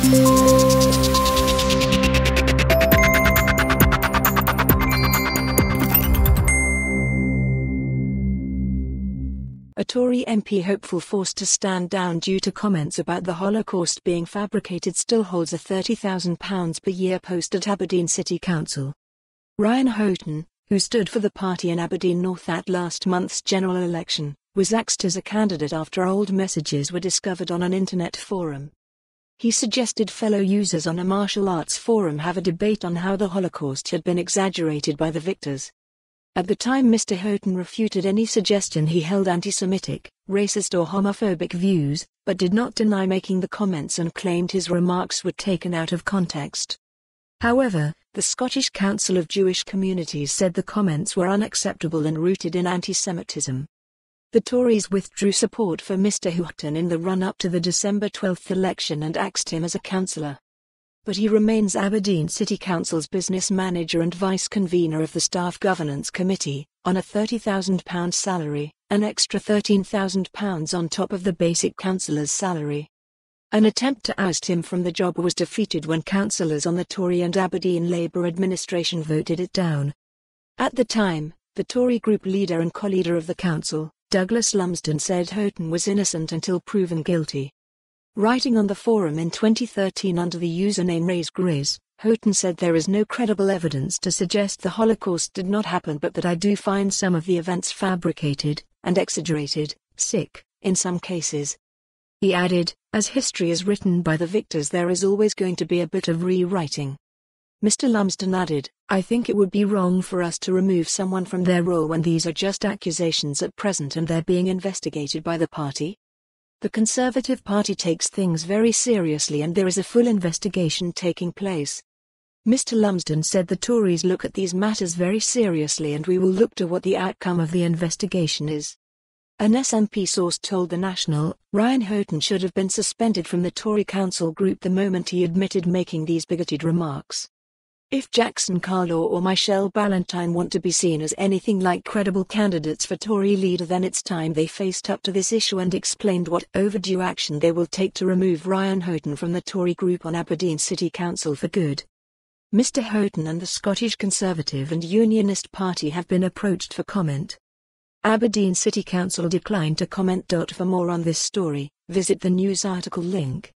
A Tory MP hopeful forced to stand down due to comments about the Holocaust being fabricated still holds a £30,000 per year post at Aberdeen City Council. Mr Houghton, who stood for the party in Aberdeen North at last month's general election, was axed as a candidate after old messages were discovered on an internet forum. He suggested fellow users on a martial arts forum have a debate on how the Holocaust had been exaggerated by the victors. At the time, Mr Houghton refuted any suggestion he held antisemitic, racist or homophobic views, but did not deny making the comments and claimed his remarks were taken out of context. However, the Scottish Council of Jewish Communities said the comments were unacceptable and rooted in antisemitism. The Tories withdrew support for Mr Houghton in the run-up to the December 12 election and axed him as a councillor. But he remains Aberdeen City Council's business manager and vice-convener of the Staff Governance Committee, on a £30,000 salary, an extra £13,000 on top of the basic councillor's salary. An attempt to oust him from the job was defeated when councillors on the Tory and Aberdeen Labour administration voted it down. At the time, the Tory group leader and co-leader of the council, Douglas Lumsden, said Houghton was innocent until proven guilty. Writing on the forum in 2013 under the username RaiseGriz, Houghton said there is no credible evidence to suggest the Holocaust did not happen, but that I do find some of the events fabricated and exaggerated, sick, in some cases. He added, as history is written by the victors, there is always going to be a bit of rewriting. Mr Lumsden added, I think it would be wrong for us to remove someone from their role when these are just accusations at present and they're being investigated by the party. The Conservative Party takes things very seriously and there is a full investigation taking place. Mr Lumsden said the Tories look at these matters very seriously and we will look to what the outcome of the investigation is. An SNP source told The National, Mr Houghton should have been suspended from the Tory council group the moment he admitted making these bigoted remarks. If Jackson Carlaw or Michelle Ballantyne want to be seen as anything like credible candidates for Tory leader, then it's time they faced up to this issue and explained what overdue action they will take to remove Mr Houghton from the Tory group on Aberdeen City Council for good. Mr Houghton and the Scottish Conservative and Unionist Party have been approached for comment. Aberdeen City Council declined to comment. For more on this story, visit the news article link.